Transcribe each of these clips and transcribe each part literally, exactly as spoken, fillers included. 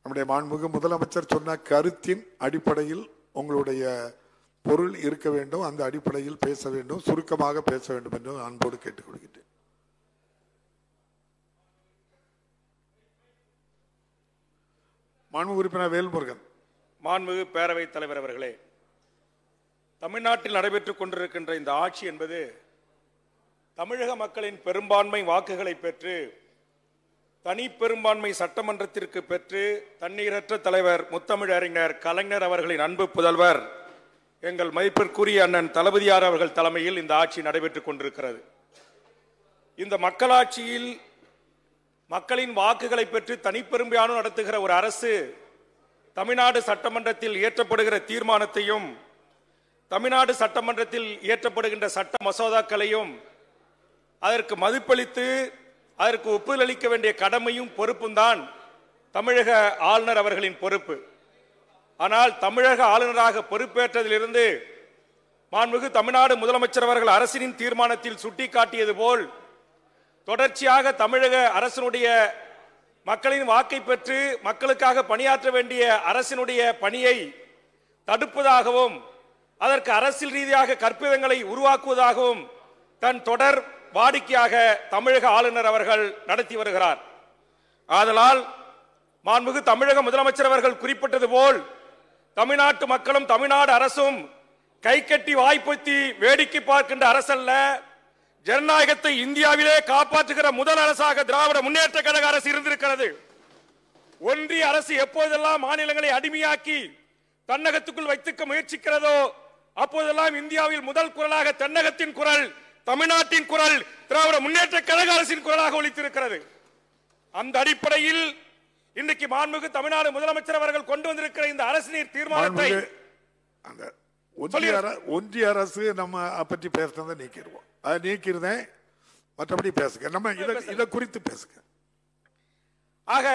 நம்முடைய மாண்புமிகு முதலமைச்சர் சொன்ன கருத்தின் அடிப்படையில் உங்களுடைய பொருள் இருக்க வேண்டும், அந்த அடிப்படையில் பேச வேண்டும், சுருக்கமாக பேச வேண்டும் என்று அன்போடு கேட்டுக்கொள்கிறேன். மாண்புமிகு உறுப்பினர் வேல்முருகன். மாண்புமிகு பேரவைத் தலைவர் அவர்களே, தமிழ்நாட்டில் நடைபெற்றுக் கொண்டிருக்கின்ற இந்த ஆட்சி என்பது தமிழக மக்களின் பெரும்பான்மை வாக்குகளை பெற்று தனி பெரும்பான்மை சட்டமன்றத்திற்கு பெற்று தண்ணீரற்ற தலைவர் முத்தமிழறிஞர் கலைஞர் அவர்களின் அன்பு புதல்வர் எங்கள் மதிப்பிற்குரிய அண்ணன் தளபதியார் அவர்கள் தலைமையில் இந்த ஆட்சி நடைபெற்றுக் கொண்டிருக்கிறது. இந்த மக்களாட்சியில் மக்களின் வாக்குகளை பெற்று தனிப்பெரும்பான்மை நடத்துகிற ஒரு அரசு தமிழ்நாடு சட்டமன்றத்தில் இயற்றப்படுகிற தீர்மானத்தையும் தமிழ்நாடு சட்டமன்றத்தில் இயற்றப்படுகின்ற சட்ட மசோதாக்களையும் அதற்கு மதிப்பளித்து அதற்கு ஒப்புதல் அளிக்க வேண்டிய கடமையும் பொறுப்பும் தான் தமிழக ஆளுநர் அவர்களின் பொறுப்பு. ஆனால் தமிழக ஆளுநராக பொறுப்பேற்றதிலிருந்து மாண்புமிகு தமிழ்நாடு முதலமைச்சர் அவர்கள் அரசின் தீர்மானத்தில் சுட்டிக்காட்டியது போல் தொடர்ச்சியாக தமிழக அரசினுடைய மக்களின் வாக்கை பெற்று மக்களுக்காக பணியாற்ற வேண்டிய அரசினுடைய பணியை தடுப்பதாகவும் அதற்கு அரசியல் ரீதியாக கற்பிதங்களை உருவாக்குவதாகவும் தன் தொடர் வாடிக்கையாக தமிழக ஆளுநர் அவர்கள் நடத்தி வருகிறார். ஆதலால் மாண்புமிகு தமிழக முதலமைச்சர் அவர்கள் குறிப்பிட்டது போல் தமிழ்நாட்டு மக்களும் தமிழ்நாடு அரசும் கை கட்டி வாய்ப்பொத்தி வேடிக்கை பார்க்கின்ற அரசல்ல, ஜனநாயகத்தை இந்தியாவிலே காப்பாற்றுகிற முதல் அரசாக திராவிட முன்னேற்ற கழக அரசு இருந்திருக்கிறது. ஒன்றிய அரசு எப்போதெல்லாம் மாநிலங்களை அடிமையாக்கி தன்னகத்துக்குள் வைத்துக்க முயற்சிக்கிறதோ அப்போதெல்லாம் இந்தியாவில் முதல் குரலாக தென்னகத்தின் குரல், தமிழ்நாட்டின் குரல் திராவிட முன்னேற்ற கழக அரசின் குரலாக ஒலித்திருக்கிறது. அந்த அடிப்படையில் இன்றைக்கு மாண்புமிகு தமிழ்நாடு முதலமைச்சர் அவர்கள் கொண்டு வந்திருக்கிற இந்த அரசின் தீர்மானத்தை ஒன்றிய அரசு நம்ம பற்றி பேசுறதை நீக்கிடுவோம். அதை நீக்கிறதேன், மற்றபடி பேசுங்க, நம்ம இதை குறித்து பேசுங்க. ஆக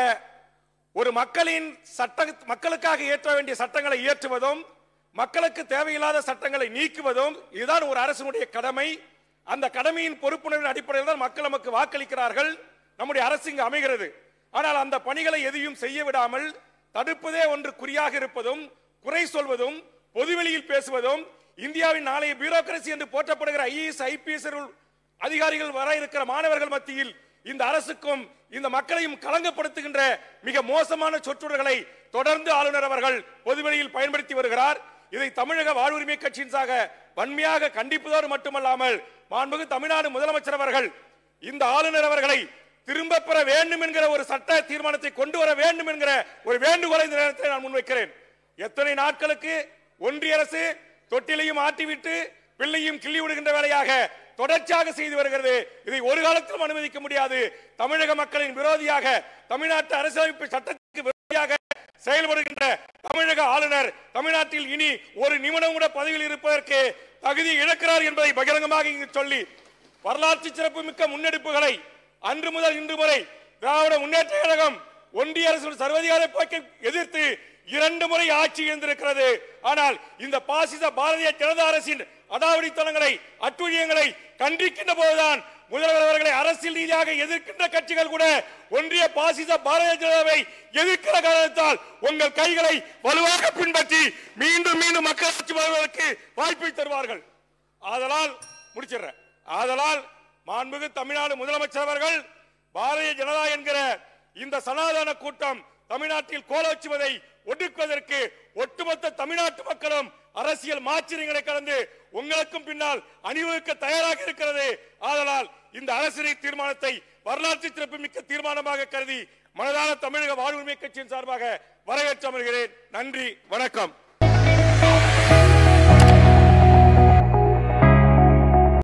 ஒரு மக்களின் சட்ட மக்களுக்காக இயற்ற வேண்டிய சட்டங்களை இயற்றுவதும் மக்களுக்கு தேவையில்லாத சட்டங்களை நீக்குவதும் இதுதான் ஒரு அரசினுடைய கடமை. அந்த கடமையின் பொறுப்புணர்வின் அடிப்படையில் தான் மக்கள் நமக்கு வாக்களிக்கிறார்கள், நம்முடைய அரசு இங்கு அமைகிறது. ஆனால் அந்த பணிகளை எதையும் செய்ய விடாமல் தடுப்பதே ஒன்று குறியாக இருப்பதும், குறை சொல்வதும், பொதுவெளியில் பேசுவதும், இந்தியாவின் நாளைய பியூரோகிரசி என்று போற்றப்படுகிற ஐஏஎஸ் ஐபிஎஸ் அதிகாரிகள் வர இருக்கிற மாணவர்கள் மத்தியில் இந்த அரசுக்கும் இந்த மக்களையும் களங்கப்படுத்துகின்ற மிக மோசமான சொற்றொடர்களை தொடர்ந்து ஆளுநர் அவர்கள் பொதுவெளியில் பயன்படுத்தி வருகிறார். இதை தமிழக வாழ்வுரிமை கட்சியின் சாக வன்மையாக கண்டிப்பதோடு மட்டுமல்லாமல் மாண்புமிகு தமிழ்நாடு முதலமைச்சர் அவர்கள் இந்த ஆளுநர் அவர்களை திரும்ப பெற வேண்டும் என்கிற ஒரு சட்ட தீர்மானத்தை கொண்டு வர வேண்டும் என்கிற ஒரு வேண்டுகோளை இந்த நேரத்தில் நான் முன்வைக்கிறேன். எத்தனை நாட்களுக்கு ஒன்றிய அரசு தொட்டிலையும் ஆட்டிவிட்டு பிள்ளையும் கிள்ளி விடுகின்ற வேலையாக தொடர்ச்சியாக செய்து வருகிறது. இதை ஒரு காலத்திலும் அனுமதிக்க முடியாது. தமிழக மக்களின் விரோதியாக, தமிழ்நாட்டு அரசியலமைப்பு சட்டத்திற்கு விரோதியாக செயல்படுகின்ற தமிழக ஆளுநர் தமிழ்நாட்டில் இனி ஒரு நிமிடம் கூட பதவியில் இருப்பதற்கு தகுதி இழக்கிறார் என்பதை பகிரங்கமாக இங்கு சொல்லி வரலாற்று சிறப்பு மிக்க முன்னெடுப்புகளை அன்று முதல் இன்று வரை திராவிட முன்னேற்ற கழகம் ஒன்றிய அரசு சர்வதிகார போக்கை எதிர்த்து இரண்டு முறை ஆட்சி இழந்திருக்கிறது. ஆனால் இந்த பாசிச பாரதிய ஜனதா அரசின் அடாவடித்தனங்களை அட்டுழியங்களை கண்டிக்கின்ற போதுதான் முதல்வர் அவர்களை அரசியல் ரீதியாக எதிர்க்கின்ற கட்சிகள் கூட ஒன்றிய பாசிச பாரதிய ஜனதாவை எதிர்க்கிற காரணத்தால் உங்கள் கைகளை வலுவாக பின்பற்றி மீண்டும் மீண்டும் மக்களாட்சி வருவதற்கு வாய்ப்பை தருவார்கள். ஆதலால் முடிச்சிடுற ஆதலால் மாண்புமிகு தமிழ்நாடு முதலமைச்சர் அவர்கள் பாரதிய ஜனதா என்கிற இந்த சனாதன கூட்டம் தமிழ்நாட்டில் கோலோச்சுவதை ஒடுக்குவதற்கு ஒட்டுமொத்த தமிழ்நாட்டு மக்களும் அரசியல் மாச்சரியங்களை கடந்து உங்களுக்கும் பின்னால் அணிவகுக்க தயாராக இருக்கிறது. ஆதலால் இந்த அரசியல் தீர்மானத்தை வரலாற்று சிறப்பு மிக்க தீர்மானமாக கருதி மனதான தமிழக வாழ்வுரிமை கட்சியின் சார்பாக வரவேற்று அமர்கிறேன். நன்றி, வணக்கம்.